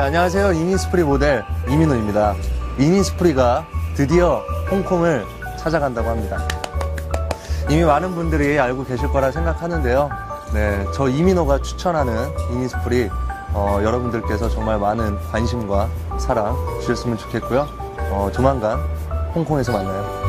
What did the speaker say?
안녕하세요. 이니스프리 모델 이민호입니다. 이니스프리가 드디어 홍콩을 찾아간다고 합니다. 이미 많은 분들이 알고 계실 거라 생각하는데요. 네, 저 이민호가 추천하는 이니스프리 여러분들께서 정말 많은 관심과 사랑 주셨으면 좋겠고요. 조만간 홍콩에서 만나요.